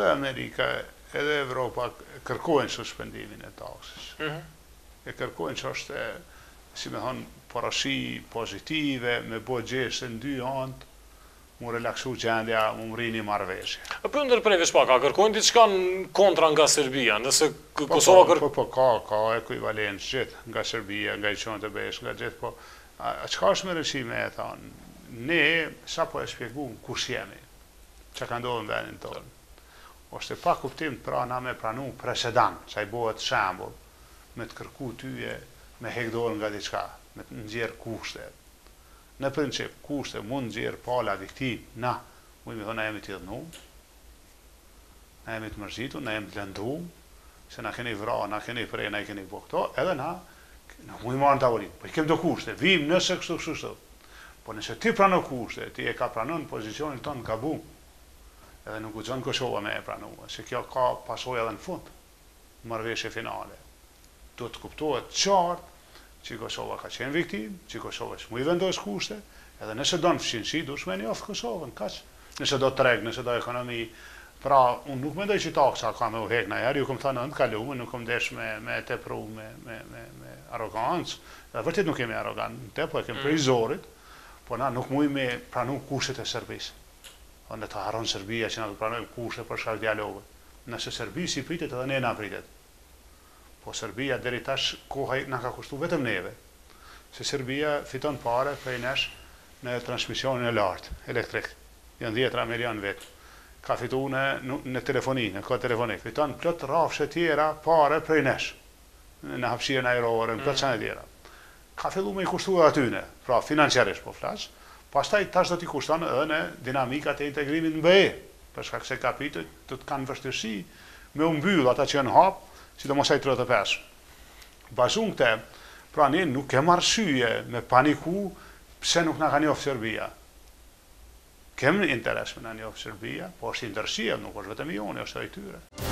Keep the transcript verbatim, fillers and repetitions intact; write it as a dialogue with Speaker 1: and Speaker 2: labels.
Speaker 1: edhe Amerika, edhe Evropa kërkojnë suspendimin e taksës. Mm -hmm. E kërkojnë që është, si me thonë, parashi pozitive, me bo gjesë në dy antë, mu relaksu gjendja, mu mri një marrëveshje.
Speaker 2: A për ndërprejve shpa, ka kërkojnë diçka në kontra nga Serbia, nëse Kosova kërkojnë?
Speaker 1: Po, po, ka, ka ekuivalencë gjithë, nga Serbia, nga i qonë të besh, nga gjithë, po, a qka është me rëshime e thonë? Ne, sa po e shpjegu, kush jemi, që ka ndohë në vendin tonë. Oshte pa kuptim të pra na me pranu presedant, që a i bëhet shambull, me të kërku tyje, me hekdorë nga diçka, me të nxjerë kushte. Në princip, kushte mund nxjerë pala viktim, na, mu imi thonë, na jemi të dhënu, na jemi të mërzitu, na jemi të lëndu, se na keni vra, na keni prej, na i keni bo këto, edhe na, na mu i marë në tavorin, po i kem do kushte, vim nëse kështu kështu kështu. Po nëse ti prano kushte, ti e ka pranon pozicionin tonë ka bu, edhe nuk u zonë Kosova me e pranua, se kjo ka pasoj edhe në fund, marrëveshje finale. Do të kuptohet qartë që Kosova ka qenë viktim, që Kosova shmu i vendos kushte, edhe nëse do në fshinësi, du shme njofë Kosovën, kaq. Nëse do treg, nëse do ekonomi, pra, unë nuk mendoj që taksa ka me u hek në herë, ju kom thënë në të kalume, nuk kom desh me, me te pru, me, me, me, me arogancë, dhe vërtit nuk kemi arogancë, te po e kemi prej zorit, po na nuk muj me pranu kushtet e Serbisë. Në të haron Serbia që na të pranojmë kushtet për shkak dialogë. Nëse Serbia si pritet edhe ne na pritet. Po Serbia deri tash koha na ka kushtu vetëm neve. Se Serbia fiton pare prej nesh në transmisionin e lartë, elektrik. Janë dhjetra milion vetë. Ka fitu në, në telefoni, në kod telefonik. Fiton plot rafshe tjera pare prej nesh. Në hapshirën ajrore, në plot qanë tjera. Ka fillu me i kushtu atyne, pra financiarisht po flasë, pastaj tash do t'i kushton edhe në dinamikat e integrimit në B E, për shkak se kapitët të të kanë vështirësi me u mbyll ata që janë hap, sidomos ai tridhjetë e pesë. Bazum këte, pra ne nuk kem arsye me paniku pse nuk na ka njohur Serbia. Kem interes me na njohur Serbia, po është interesia, nuk është vetëm joni, është ai tyre.